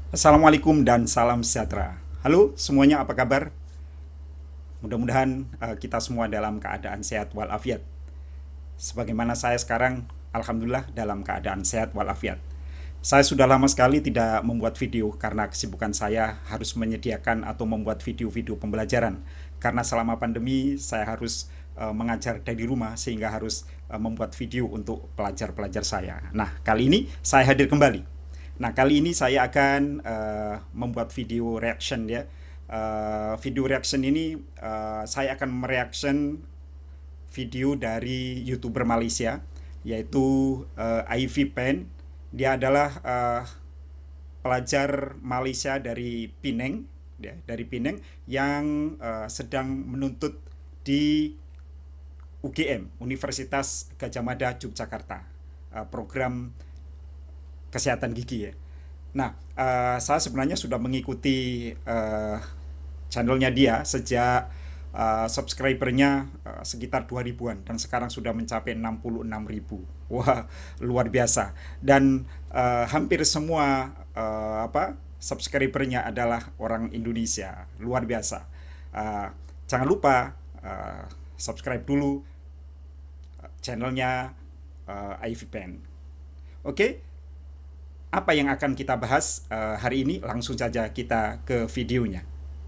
Assalamualaikum dan salam sejahtera. Halo semuanya, apa kabar? Mudah-mudahan kita semua dalam keadaan sehat walafiat. Sebagaimana saya sekarang, alhamdulillah dalam keadaan sehat walafiat. Saya sudah lama sekali tidak membuat video karena kesibukan saya harus menyediakan atau membuat video-video pembelajaran. Karena selama pandemi saya harus mengajar dari rumah sehingga harus membuat video untuk pelajar-pelajar saya. Nah, kali ini saya hadir kembali. Nah, kali ini saya akan membuat video reaction ya. Video reaction ini saya akan mereaction video dari YouTuber Malaysia yaitu Ivy Pen. Dia adalah pelajar Malaysia dari Penang, ya, dari Penang yang sedang menuntut di UGM, Universitas Gadjah Mada Yogyakarta, program kesehatan gigi ya. Nah, saya sebenarnya sudah mengikuti channelnya dia sejak subscribernya sekitar 2000-an dan sekarang sudah mencapai 66.000. Wah, luar biasa. Dan hampir semua subscribernya adalah orang Indonesia. Luar biasa. Jangan lupa subscribe dulu channelnya Ivy Pen. Oke? Apa yang akan kita bahas hari ini? Langsung saja kita ke videonya.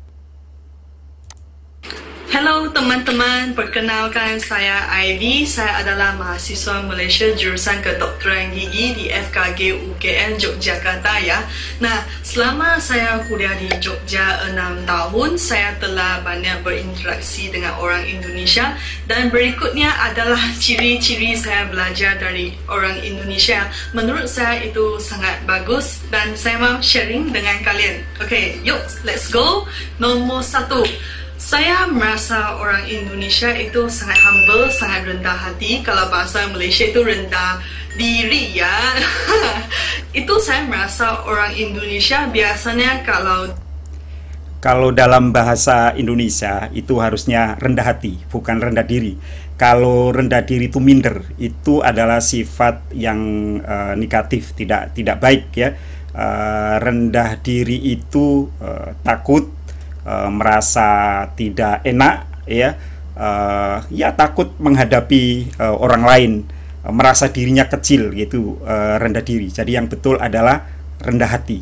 Halo teman-teman, perkenalkan saya Ivy. Saya adalah mahasiswa Malaysia jurusan kedokteran gigi di FKG UGM Yogyakarta ya. Nah, selama saya kuliah di Jogja 6 tahun, saya telah banyak berinteraksi dengan orang Indonesia dan berikutnya adalah ciri-ciri saya belajar dari orang Indonesia. Menurut saya itu sangat bagus dan saya mau sharing dengan kalian. Oke, yuk, let's go. Nomor 1. Saya merasa orang Indonesia itu sangat humble, sangat rendah hati. Kalau bahasa Malaysia itu rendah diri ya. Itu saya merasa orang Indonesia biasanya kalau dalam bahasa Indonesia itu harusnya rendah hati, bukan rendah diri. Kalau rendah diri itu minder, itu adalah sifat yang negatif, tidak baik ya. Rendah diri itu takut, merasa tidak enak ya, ya takut menghadapi orang lain, merasa dirinya kecil gitu, rendah diri. Jadi yang betul adalah rendah hati.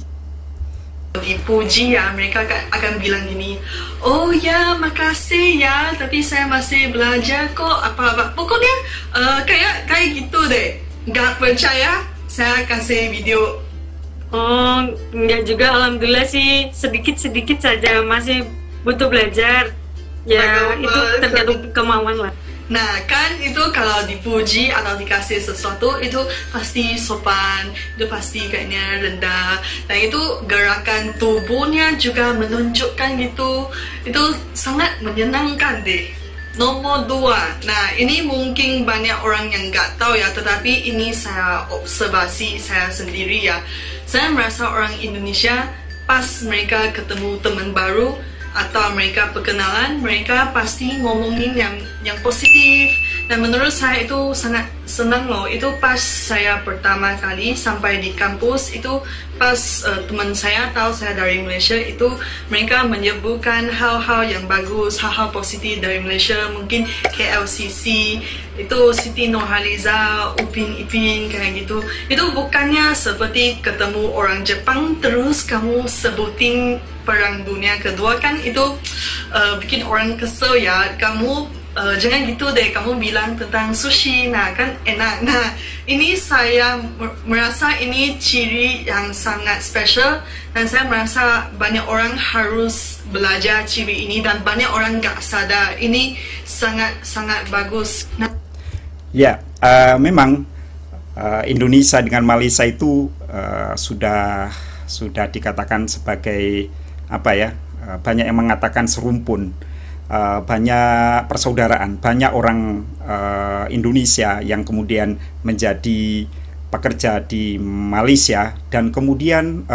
dipuji ya, mereka akan bilang gini, oh ya makasih ya, tapi saya masih belajar kok, apa-apa. Pokoknya kayak gitu deh. Gak percaya? Saya kasih video. Oh, enggak juga, alhamdulillah sih, sedikit-sedikit saja, masih butuh belajar. Ya, itu tergantung kemauan lah. Nah, kan itu kalau dipuji atau dikasih sesuatu itu pasti sopan, itu pasti kayaknya rendah. Dan itu gerakan tubuhnya juga menunjukkan gitu. Itu sangat menyenangkan deh. Nomor 2. Nah, ini mungkin banyak orang yang nggak tahu ya, tetapi ini saya observasi saya sendiri ya. Saya merasa orang Indonesia pas mereka ketemu teman baru atau mereka perkenalan, mereka pasti ngomongin yang positif. Dan menurut saya itu sangat senang loh. Itu pas saya pertama kali sampai di kampus, itu pas teman saya tahu saya dari Malaysia, itu mereka menyebutkan hal-hal yang bagus, hal-hal positif dari Malaysia. Mungkin KLCC, itu Siti Nurhaliza, Upin Ipin, kayak gitu. Itu bukannya seperti ketemu orang Jepang terus kamu sebutin Perang Dunia Kedua, kan itu bikin orang kesel ya. Kamu jangan gitu deh, kamu bilang tentang sushi, nah kan enak. Nah, ini saya merasa ini ciri yang sangat special dan saya merasa banyak orang harus belajar ciri ini dan banyak orang gak sadar. Ini sangat bagus. Nah, ya, memang Indonesia dengan Malaysia itu sudah dikatakan sebagai apa ya? Banyak yang mengatakan serumpun. Banyak persaudaraan, banyak orang Indonesia yang kemudian menjadi pekerja di Malaysia dan kemudian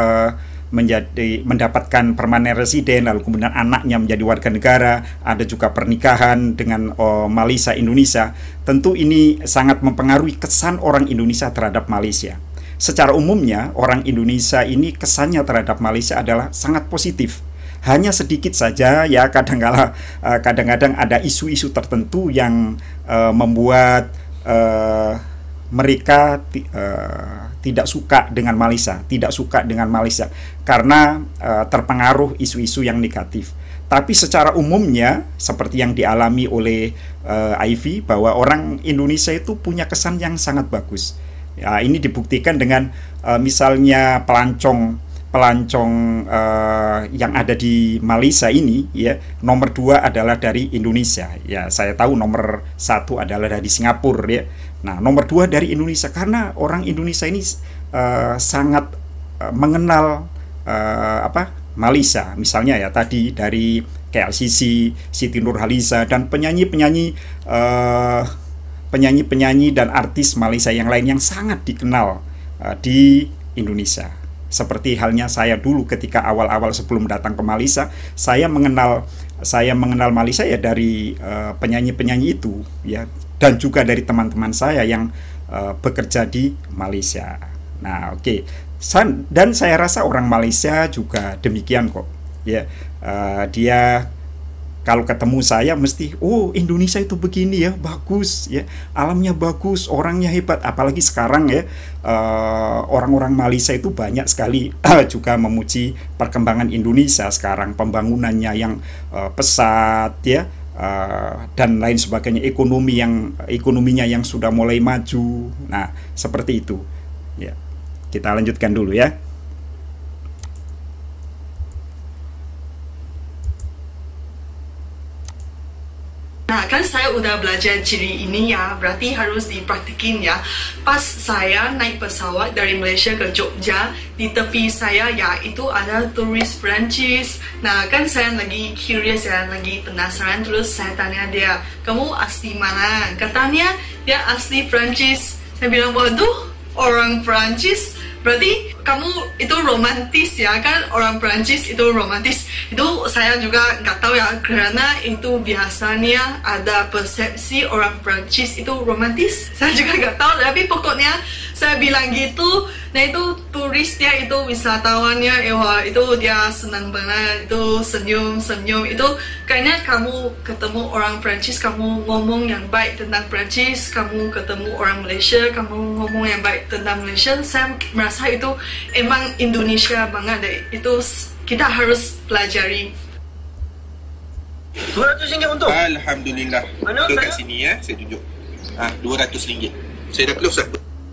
mendapatkan permanen residen, lalu kemudian anaknya menjadi warga negara, ada juga pernikahan dengan Malaysia Indonesia. Tentu ini sangat mempengaruhi kesan orang Indonesia terhadap Malaysia. secara umumnya orang Indonesia ini kesannya terhadap Malaysia adalah sangat positif. Hanya sedikit saja ya kadang-kadang ada isu-isu tertentu yang membuat mereka tidak suka dengan Malaysia, karena terpengaruh isu-isu yang negatif. Tapi secara umumnya seperti yang dialami oleh Ivy, bahwa orang Indonesia itu punya kesan yang sangat bagus. Ya, ini dibuktikan dengan misalnya pelancong yang ada di Malaysia ini, ya, nomor 2 adalah dari Indonesia. Ya, saya tahu nomor 1 adalah dari Singapura, ya. Nah, nomor 2 dari Indonesia, karena orang Indonesia ini sangat mengenal Malaysia. Misalnya ya tadi dari KLCC, Siti Nurhaliza, dan penyanyi-penyanyi dan artis Malaysia yang lain yang sangat dikenal di Indonesia. Seperti halnya saya dulu ketika awal-awal sebelum datang ke Malaysia, saya mengenal Malaysia ya dari penyanyi-penyanyi itu, ya, dan juga dari teman-teman saya yang bekerja di Malaysia. Nah, oke. Dan saya rasa orang Malaysia juga demikian kok, ya. Dia kalau ketemu saya mesti, oh, Indonesia itu begini ya, bagus ya, alamnya bagus, orangnya hebat. Apalagi sekarang ya, orang-orang Malaysia itu banyak sekali juga memuji perkembangan Indonesia sekarang, pembangunannya yang pesat ya, dan lain sebagainya, ekonominya yang sudah mulai maju. Nah, seperti itu ya. Kita lanjutkan dulu ya. Nah, kan saya udah belajar ciri ini ya, berarti harus dipraktikin ya. Pas saya naik pesawat dari Malaysia ke Jogja, di tepi saya ya itu ada turis Perancis. Nah, kan saya lagi curious ya, lagi penasaran, terus saya tanya dia, kamu asli mana? Katanya dia asli Perancis. Saya bilang, waduh, orang Perancis, berarti kamu itu romantis ya kan? Orang Perancis itu romantis. Itu saya juga nggak tahu ya, karena itu biasanya ada persepsi orang Perancis itu romantis. Saya juga nggak tahu, tapi pokoknya saya bilang gitu. Nah, itu turisnya, itu wisatawannya, wah, itu dia senang banget, itu senyum-senyum. Itu kayaknya kamu ketemu orang Perancis, kamu ngomong yang baik tentang Perancis, kamu ketemu orang Malaysia, kamu ngomong yang baik tentang Malaysia. Saya merasa itu emang Indonesia banget deh. Itu kita harus pelajari. RM200 untuk? Alhamdulillah. Mana? Kat sini ya, saya tunjuk. RM200. Saya dah close dah.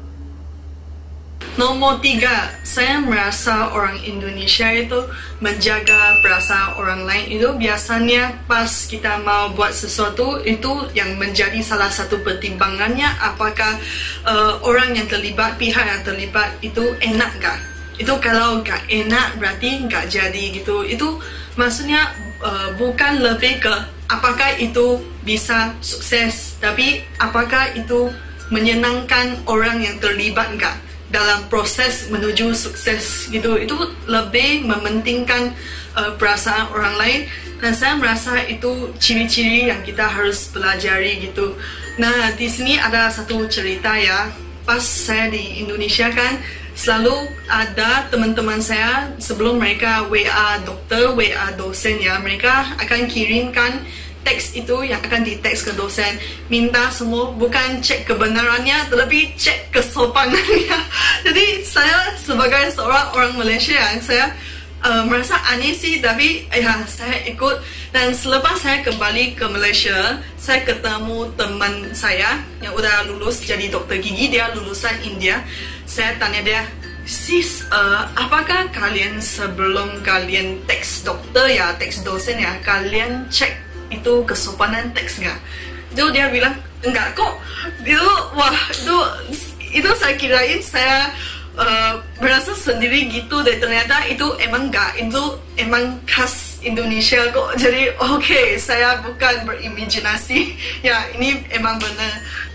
Nomor 3, saya merasa orang Indonesia itu menjaga perasaan orang lain. Itu biasanya pas kita mau buat sesuatu, itu yang menjadi salah satu pertimbangannya, apakah orang yang terlibat, pihak yang terlibat itu enak gak? Itu kalau gak enak berarti gak jadi gitu. Itu maksudnya bukan lebih ke apakah itu bisa sukses, tapi apakah itu menyenangkan orang yang terlibat gak dalam proses menuju sukses gitu. Itu lebih mementingkan perasaan orang lain, dan saya merasa itu ciri-ciri yang kita harus pelajari gitu. Nah, di sini ada satu cerita ya. Pas saya di Indonesia kan, selalu ada teman-teman saya sebelum mereka WA dokter, WA dosen ya, mereka akan kirimkan teks itu yang akan diteks ke dosen, minta semua bukan cek kebenarannya tetapi cek kesopanannya. Jadi saya sebagai seorang orang Malaysia, saya merasa aneh sih, tapi ya saya ikut. Dan selepas saya kembali ke Malaysia, saya ketemu teman saya yang udah lulus jadi dokter gigi, dia lulusan India. Saya tanya dia, sis, apakah kalian sebelum kalian teks dokter ya, teks dosen ya, kalian cek itu kesopanan teks nggak? Itu dia bilang enggak kok. Wah, itu saya kirain saya berasa sendiri gitu, dan ternyata itu emang enggak, itu emang khas Indonesia kok. Jadi oke, saya bukan berimajinasi ya, ini emang benar.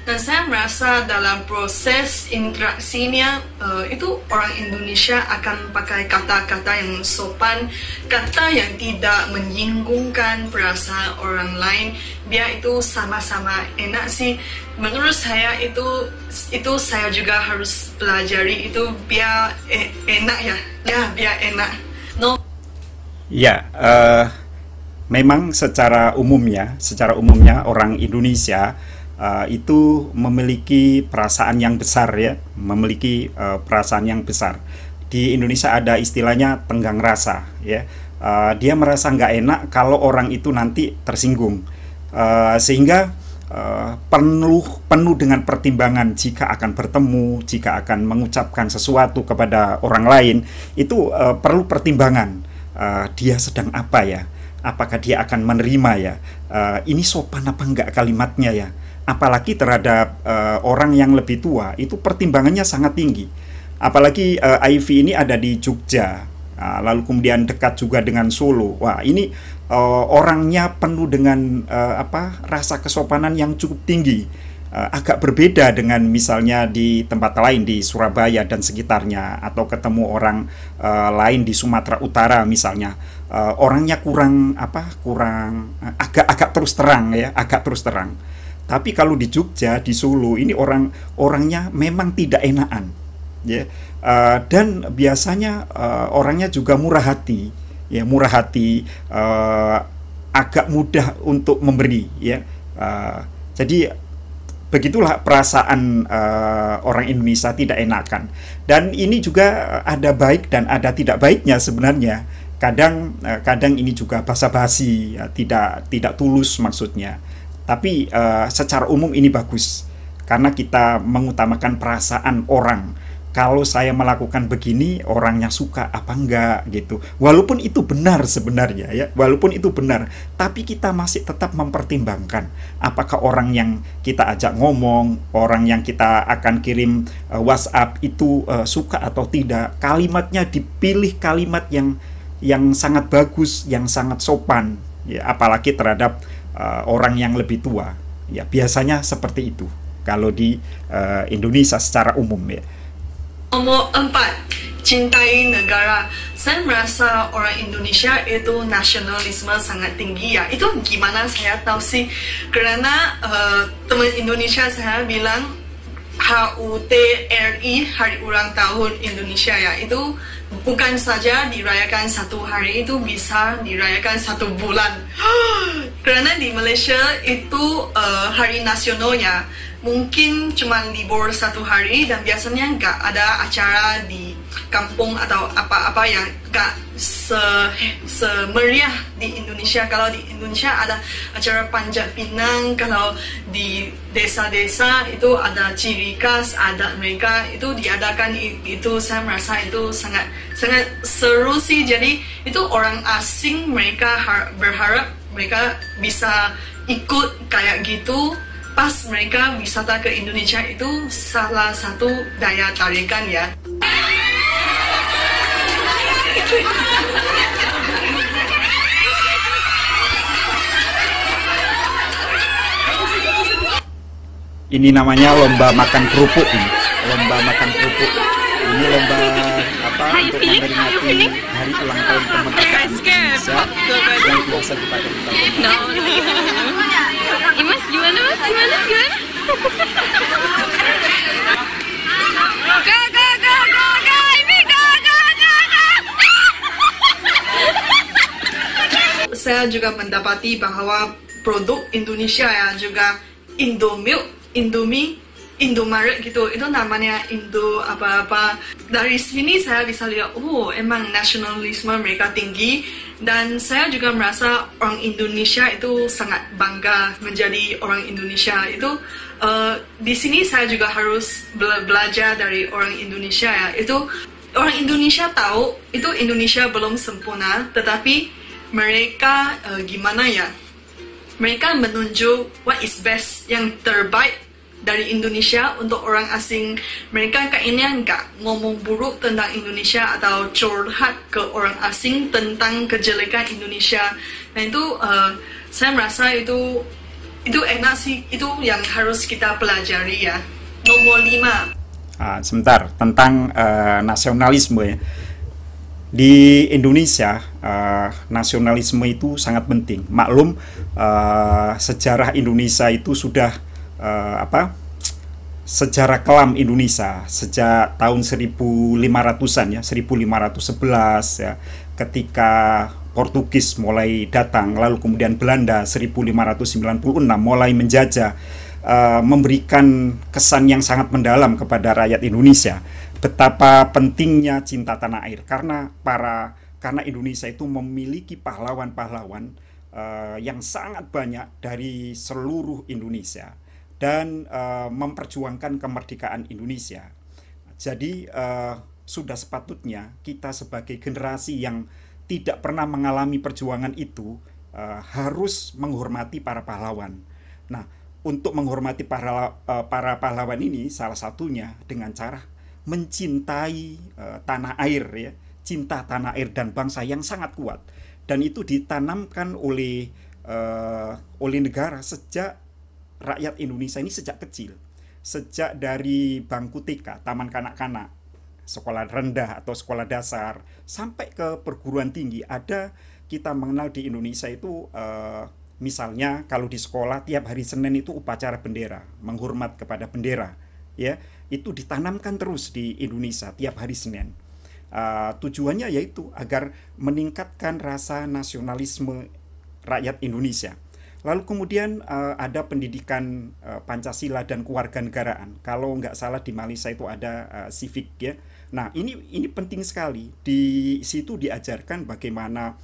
Dan saya merasa dalam proses interaksinya itu orang Indonesia akan pakai kata-kata yang sopan, kata yang tidak menyinggungkan perasaan orang lain, biar itu sama-sama enak sih. Menurut saya itu saya juga harus pelajari itu biar enak ya, biar enak. No. Ya, memang secara umumnya orang Indonesia itu memiliki perasaan yang besar ya, memiliki perasaan yang besar. Di Indonesia ada istilahnya tenggang rasa ya. Dia merasa nggak enak kalau orang itu nanti tersinggung, sehingga penuh dengan pertimbangan jika akan bertemu, jika akan mengucapkan sesuatu kepada orang lain, itu perlu pertimbangan. Dia sedang apa ya? Apakah dia akan menerima ya? Ini sopan apa enggak kalimatnya ya? Apalagi terhadap orang yang lebih tua, itu pertimbangannya sangat tinggi. Apalagi Ivy ini ada di Jogja, lalu kemudian dekat juga dengan Solo. Wah, ini orangnya penuh dengan rasa kesopanan yang cukup tinggi. Agak berbeda dengan misalnya di tempat lain di Surabaya dan sekitarnya, atau ketemu orang lain di Sumatera Utara misalnya. Orangnya agak terus terang ya, agak terus terang. Tapi kalau di Jogja, di Solo, ini orangnya memang tidak enakan, ya. Dan biasanya orangnya juga murah hati, ya, agak mudah untuk memberi, ya. Jadi begitulah perasaan orang Indonesia tidak enakan. Dan ini juga ada baik dan ada tidak baiknya sebenarnya. Kadang ini juga basa-basi, ya, tidak tulus maksudnya. Tapi secara umum ini bagus, karena kita mengutamakan perasaan orang. Kalau saya melakukan begini, orangnya suka apa enggak gitu. Walaupun itu benar sebenarnya ya, walaupun itu benar, tapi kita masih tetap mempertimbangkan apakah orang yang kita ajak ngomong, orang yang kita akan kirim WhatsApp itu suka atau tidak. Kalimatnya dipilih kalimat yang sangat bagus, yang sangat sopan ya, apalagi terhadap orang yang lebih tua. Ya, biasanya seperti itu kalau di Indonesia secara umum ya. Nomor 4, cintai negara. Saya merasa orang Indonesia itu nasionalisme sangat tinggi ya. Itu gimana saya tahu sih, karena teman Indonesia saya bilang HUTRI, Hari Ulang Tahun Indonesia ya, itu bukan saja dirayakan satu hari, itu bisa dirayakan satu bulan. Karena di Malaysia itu hari nasionalnya mungkin cuma libur satu hari, dan biasanya nggak ada acara di kampung atau apa-apa yang nggak semeriah di Indonesia. Kalau di Indonesia ada acara Panjat Pinang, kalau di desa-desa itu ada ciri khas adat mereka itu diadakan. Itu saya merasa itu sangat seru sih. Jadi itu orang asing, mereka berharap mereka bisa ikut kayak gitu. Pas mereka wisata ke Indonesia, itu salah satu daya tarikan ya. Ini namanya lomba makan kerupuk ini. Lomba makan kerupuk. Ini lomba untuk memperingati hari ulang tahun kemerdekaan Indonesia yang biasa dipakai di tahun. Mas, gimana mas? Gimana? Saya juga mendapati bahwa produk Indonesia ya, juga Indomilk, Indomie, Indomaret gitu, itu namanya Indo apa-apa. Dari sini saya bisa lihat, emang nasionalisme mereka tinggi. Dan saya juga merasa orang Indonesia itu sangat bangga menjadi orang Indonesia. Itu di sini saya juga harus belajar dari orang Indonesia ya. Itu orang Indonesia tahu itu Indonesia belum sempurna, tetapi mereka gimana ya? Mereka menunjuk what is best, yang terbaik dari Indonesia untuk orang asing. Mereka kayaknya nggak ngomong buruk tentang Indonesia atau curhat ke orang asing tentang kejelekan Indonesia. Nah itu saya merasa itu Itu enak sih, itu yang harus kita pelajari ya. Nomor 5. Sebentar, tentang nasionalisme ya. Di Indonesia, nasionalisme itu sangat penting. Maklum, sejarah Indonesia itu sudah sejarah kelam Indonesia sejak tahun 1500-an ya, 1511 ya, ketika Portugis mulai datang, lalu kemudian Belanda 1596 mulai menjajah, memberikan kesan yang sangat mendalam kepada rakyat Indonesia. Betapa pentingnya cinta tanah air, karena Indonesia itu memiliki pahlawan-pahlawan yang sangat banyak dari seluruh Indonesia dan memperjuangkan kemerdekaan Indonesia. Jadi sudah sepatutnya kita sebagai generasi yang tidak pernah mengalami perjuangan itu harus menghormati para pahlawan. Nah, untuk menghormati para pahlawan ini salah satunya dengan cara mencintai tanah air ya, cinta tanah air dan bangsa yang sangat kuat, dan itu ditanamkan oleh negara sejak rakyat Indonesia ini sejak kecil, sejak dari bangku TK, taman kanak-kanak, sekolah rendah atau sekolah dasar sampai ke perguruan tinggi. Ada kita mengenal di Indonesia itu misalnya kalau di sekolah tiap hari Senin itu upacara bendera, menghormat kepada bendera ya, itu ditanamkan terus di Indonesia tiap hari Senin. Tujuannya yaitu agar meningkatkan rasa nasionalisme rakyat Indonesia. Lalu kemudian ada pendidikan Pancasila dan kewarganegaraan. Kalau nggak salah di Malaysia itu ada civic ya. Nah, ini penting sekali. Di situ diajarkan bagaimana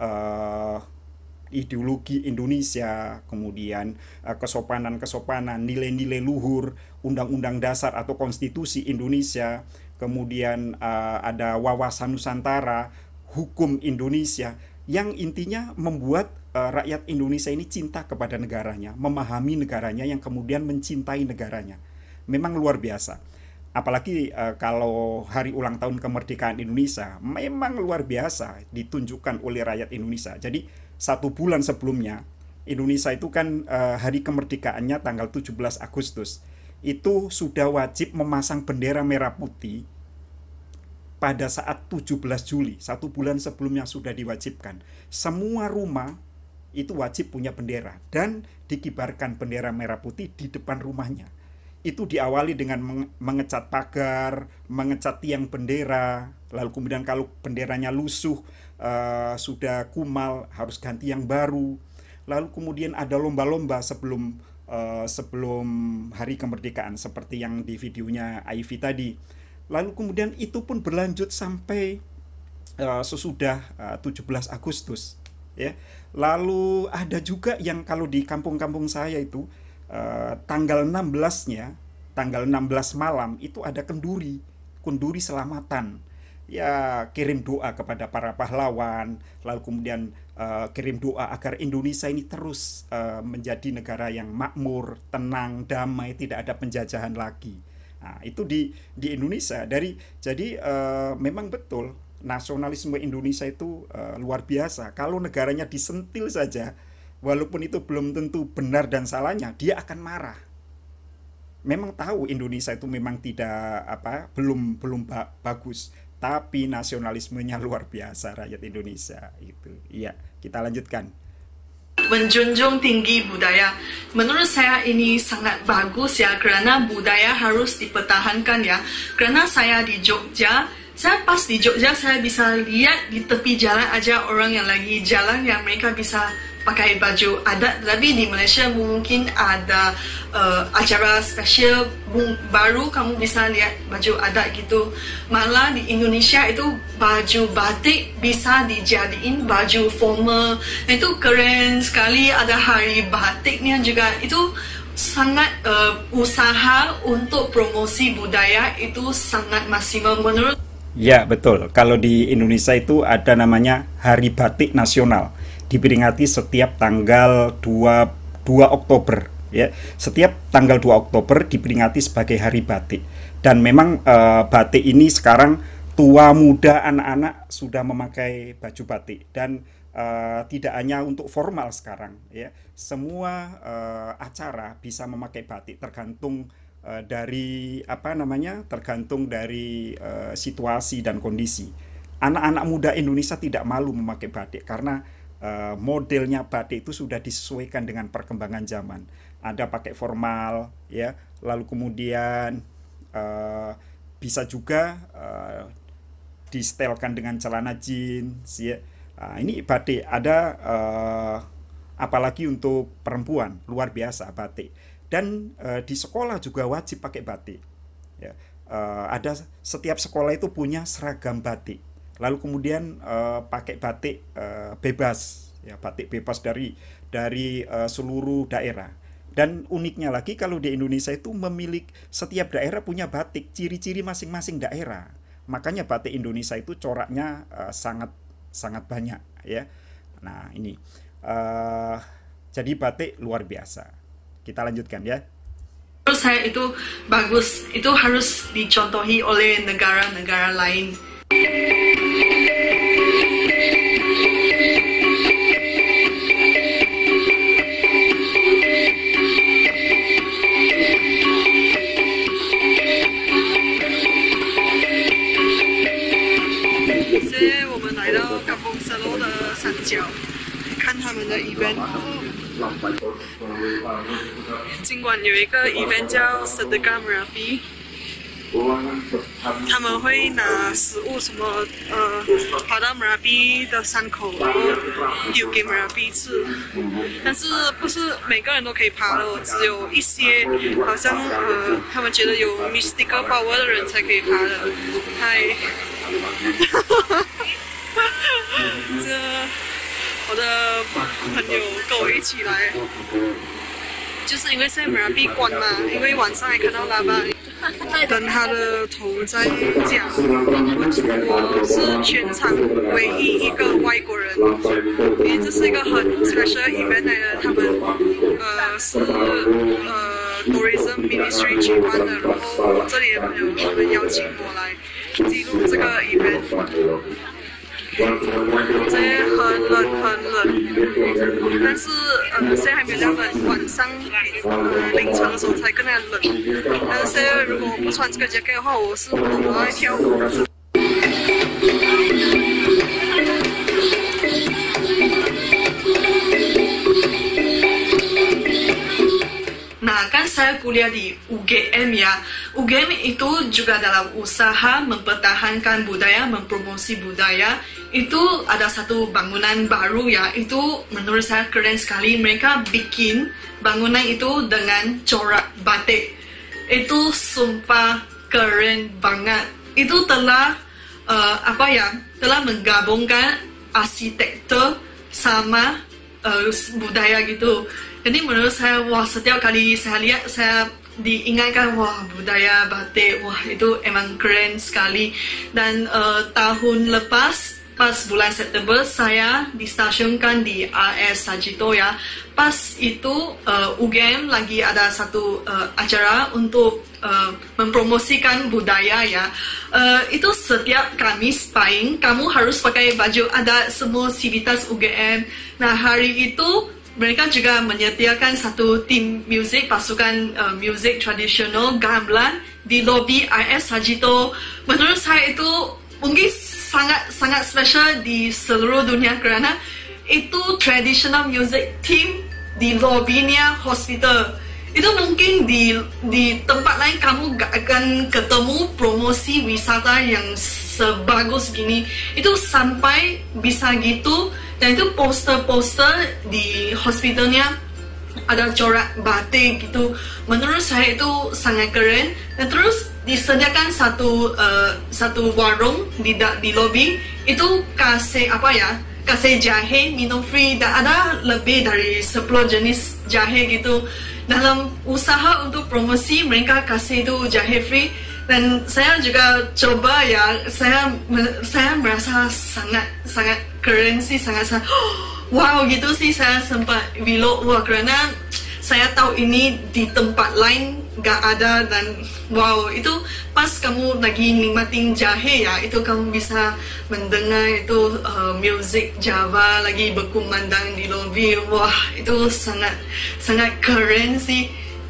ideologi Indonesia, kemudian kesopanan, nilai-nilai luhur, undang-undang dasar atau konstitusi Indonesia, kemudian ada wawasan Nusantara, hukum Indonesia, yang intinya membuat rakyat Indonesia ini cinta kepada negaranya, memahami negaranya, yang kemudian mencintai negaranya. Memang luar biasa. Apalagi kalau hari ulang tahun kemerdekaan Indonesia, memang luar biasa ditunjukkan oleh rakyat Indonesia. Jadi 1 bulan sebelumnya, Indonesia itu kan hari kemerdekaannya tanggal 17 Agustus. Itu sudah wajib memasang bendera merah putih pada saat 17 Juli. 1 bulan sebelumnya sudah diwajibkan. Semua rumah itu wajib punya bendera dan dikibarkan bendera merah putih di depan rumahnya. Itu diawali dengan mengecat pagar, mengecat tiang bendera, lalu kemudian kalau benderanya lusuh, sudah kumal, harus ganti yang baru. Lalu kemudian ada lomba-lomba sebelum hari kemerdekaan seperti yang di videonya Ivy tadi. Lalu kemudian itu pun berlanjut sampai sesudah 17 Agustus ya. Lalu ada juga yang kalau di kampung-kampung saya itu tanggal 16-nya, tanggal 16 malam itu ada kenduri selamatan. Ya, kirim doa kepada para pahlawan, lalu kemudian kirim doa agar Indonesia ini terus menjadi negara yang makmur, tenang, damai, tidak ada penjajahan lagi. Nah, itu di Indonesia. Jadi memang betul nasionalisme Indonesia itu luar biasa. Kalau negaranya disentil saja, walaupun itu belum tentu benar dan salahnya, dia akan marah. Memang tahu Indonesia itu memang belum bagus, tapi nasionalismenya luar biasa rakyat Indonesia itu. Iya, kita lanjutkan. Menjunjung tinggi budaya. Menurut saya ini sangat bagus ya, kerana budaya harus dipertahankan ya. Kerana saya di Jogja, saya pas di Jogja saya bisa lihat di tepi jalan aja orang yang lagi jalan yang mereka bisa pakai baju adat. Tapi di Malaysia mungkin ada acara spesial baru kamu bisa lihat baju adat gitu. Malah di Indonesia itu baju batik bisa dijadiin baju formal. Itu keren sekali, ada hari batiknya juga. Itu sangat usaha untuk promosi budaya itu sangat maksimal menurut. Ya, betul. Kalau di Indonesia itu ada namanya Hari Batik Nasional. Diperingati setiap tanggal 2 Oktober ya. Setiap tanggal 2 Oktober diperingati sebagai Hari Batik. Dan memang batik ini sekarang tua muda anak-anak sudah memakai baju batik, dan tidak hanya untuk formal sekarang ya, semua acara bisa memakai batik tergantung dari tergantung dari situasi dan kondisi. Anak-anak muda Indonesia tidak malu memakai batik karena modelnya batik itu sudah disesuaikan dengan perkembangan zaman. Ada pakai formal ya, lalu kemudian bisa juga distelkan dengan celana jeans ya. Ini batik ada apalagi untuk perempuan, luar biasa batik. Dan di sekolah juga wajib pakai batik ya. Ada setiap sekolah itu punya seragam batik, lalu kemudian pakai batik bebas ya, batik bebas dari seluruh daerah. Dan uniknya lagi kalau di Indonesia itu setiap daerah punya batik, ciri-ciri masing-masing daerah. Makanya batik Indonesia itu coraknya sangat sangat banyak ya. Nah ini jadi batik luar biasa. Kita lanjutkan ya. Menurut saya itu bagus, itu harus dicontohi oleh negara-negara lain. Salo 的山脚，看他们的 event。尽管有一个 event 叫 Sedekah Merapi， 他们会拿食物什么跑到 Merapi 的山口，然后丢给 Merapi 吃。但是不是每个人都可以爬的，只有一些好像他们觉得有 mystical power 的人才可以爬的。嗨。我的朋友跟我一起来，就是因为现在Merapi关嘛，因为晚上还看到喇叭跟他的头在讲，我是全场唯一一个外国人，因为这是一个很 special event 来的，他们是tourism ministry 举办的，然后我这里的朋友他们邀请我来记录这个 event。这很冷，但是现在还没有这样冷，晚上凌晨的时候才更加冷。但是现在如果不穿这个 jacket 的话，我是不懂得在跳舞。Nah, kan saya kuliah di UGM ya. UGM itu juga dalam usaha mempertahankan budaya, mempromosi budaya. Itu ada satu bangunan baru ya. Itu menurut saya keren sekali. Mereka bikin bangunan itu dengan corak batik. Itu sumpah keren banget. Itu telah telah menggabungkan arsitektur sama budaya gitu. Jadi menurut saya, wah, setiap kali saya lihat, saya diingatkan, wah, budaya batik, wah, itu emang keren sekali. Dan tahun lepas, pas bulan September, saya distasionkan di RS Sarjito ya. Pas itu UGM lagi ada satu acara untuk mempromosikan budaya ya. Itu setiap Kamis Pahing, kamu harus pakai baju ada semua sivitas UGM. Nah, hari itu mereka juga menyediakan satu tim musik, pasukan musik tradisional gamelan di lobi RS Sarjito. Menurut saya itu mungkin sangat spesial di seluruh dunia kerana itu traditional music team di lobinya hospital. Itu mungkin di tempat lain kamu gak akan ketemu promosi wisata yang sebagus gini. Itu sampai bisa gitu. Dan itu poster-poster di hospitalnya ada corak batik gitu. Menurut saya itu sangat keren. Dan terus disediakan satu warung di lobi. Itu kasih kasih jahe minum free. Dan ada lebih dari 10 jenis jahe gitu. Dalam usaha untuk promosi mereka kasih itu jahe free. Dan saya juga coba ya, saya merasa sangat keren sih, sangat wow gitu sih. Saya sempat bilang wah, karena saya tahu ini di tempat lain nggak ada. Dan wow, itu pas kamu lagi nikmatin jahe ya, itu kamu bisa mendengar itu musik Java lagi berkumandang di lobi. Wah, itu sangat sangat keren sih.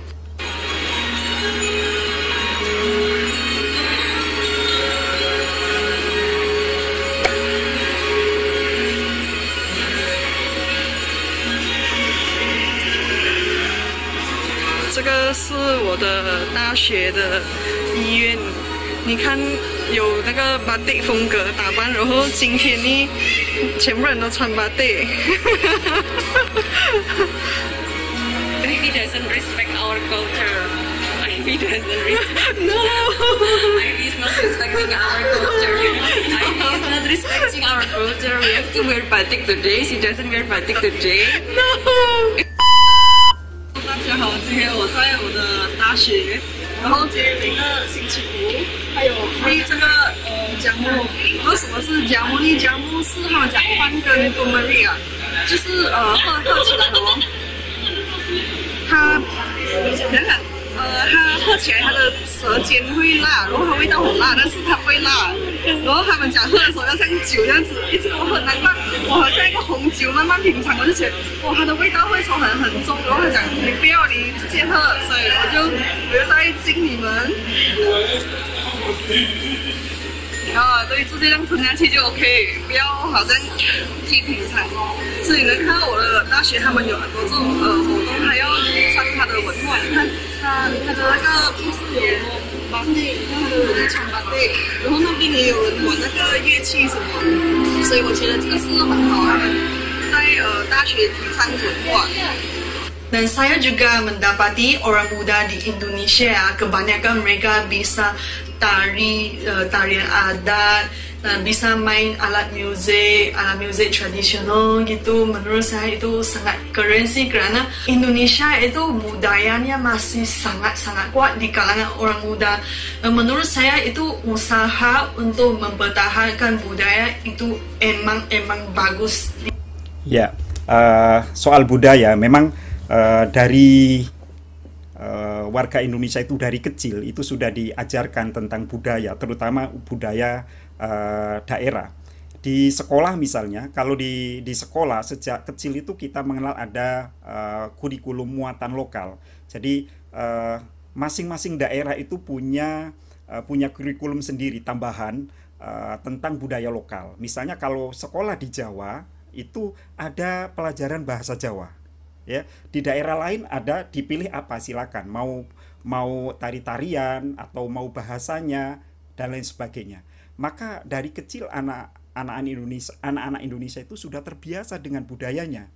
这个是我的大学的医院，你看有那个batik风格打扮，然后今天呢，全部人都穿batik。 Ivy doesn't respect our culture. Ivy doesn't respect. No. Ivy is not respecting our culture. Ivy is not respecting our culture. We have to wear batik today. She doesn't wear batik today. No. 大家好，今天我在我的大学，然后今天那个星期五还有 free 这个项目。然后什么是姜母呢？姜母是他们讲饭跟冬梅里啊，就是喝起来哦，它看看。它喝起来它的舌尖会辣，然后它味道很辣，但是它不会辣。然后他们讲喝的时候要像酒这样子一直喝，难怪我好像一个红酒慢慢品尝，我就觉得哇，它的味道会说很重。然后他讲你不要，你直接喝，所以我就留在敬你们。对，直接这样吞下去就 OK， 不要好像去品尝。所以你能看到我的大学，他们有很多这种活动，还要上它的文化。你看它的那个故事有芭蕾，然后有人唱芭蕾，然后那边也有人玩那个乐器什么。所以我觉得这个是很好，他们在大学提倡文化。Dan saya juga mendapati orang muda di Indonesia, kebanyakan mereka bisa tarian adat, bisa main alat musik tradisional gitu. Menurut saya itu sangat keren sih, karena Indonesia itu budayanya masih sangat kuat di kalangan orang muda. Menurut saya itu usaha untuk mempertahankan budaya itu emang bagus. Ya, soal budaya memang dari warga Indonesia itu dari kecil itu sudah diajarkan tentang budaya, terutama budaya daerah. Di sekolah misalnya, kalau di sekolah sejak kecil itu kita mengenal ada kurikulum muatan lokal. Jadi masing-masing daerah itu punya kurikulum sendiri tambahan tentang budaya lokal. Misalnya kalau sekolah di Jawa itu ada pelajaran bahasa Jawa. Ya, di daerah lain ada dipilih apa silakan, mau tari-tarian atau mau bahasanya dan lain sebagainya. Maka dari kecil anak-anak Indonesia itu sudah terbiasa dengan budayanya.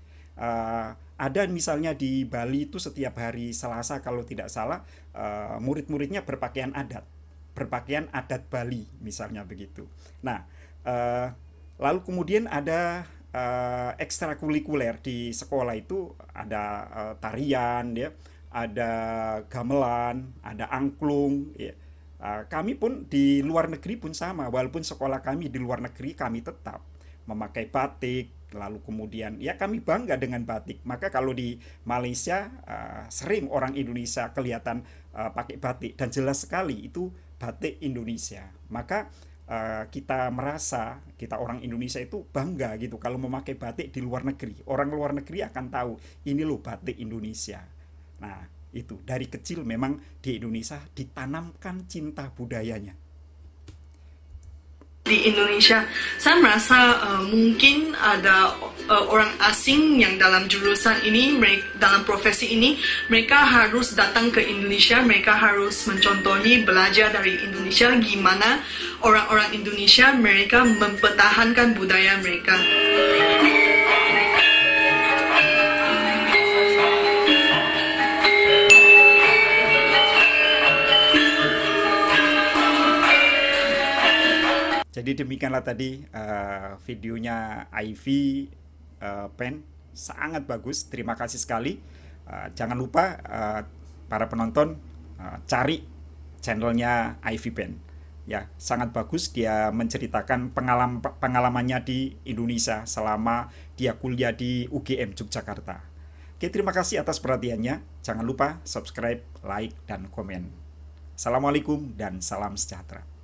Ada misalnya di Bali itu setiap hari Selasa kalau tidak salah murid-muridnya berpakaian adat Bali misalnya begitu. Nah, lalu kemudian ada ekstrakurikuler di sekolah itu ada tarian, ya, ada gamelan, ada angklung. Ya. Kami pun di luar negeri pun sama, walaupun sekolah kami di luar negeri kami tetap memakai batik. Lalu kemudian ya kami bangga dengan batik. Maka kalau di Malaysia sering orang Indonesia kelihatan pakai batik dan jelas sekali itu batik Indonesia. Maka kita merasa kita orang Indonesia itu bangga gitu kalau memakai batik di luar negeri. Orang luar negeri akan tahu ini loh batik Indonesia. Nah itu dari kecil memang di Indonesia ditanamkan cinta budayanya. Di Indonesia, saya merasa mungkin ada orang asing yang dalam jurusan ini, dalam profesi ini, mereka harus datang ke Indonesia, mereka harus mencontohi, belajar dari Indonesia, gimana orang-orang Indonesia mereka mempertahankan budaya mereka. Jadi demikianlah tadi videonya Ivy Pen, sangat bagus, terima kasih sekali. Jangan lupa para penonton cari channelnya Ivy Pen, ya sangat bagus. Dia menceritakan pengalamannya di Indonesia selama dia kuliah di UGM Yogyakarta. Oke, terima kasih atas perhatiannya. Jangan lupa subscribe, like, dan komen. Assalamualaikum dan salam sejahtera.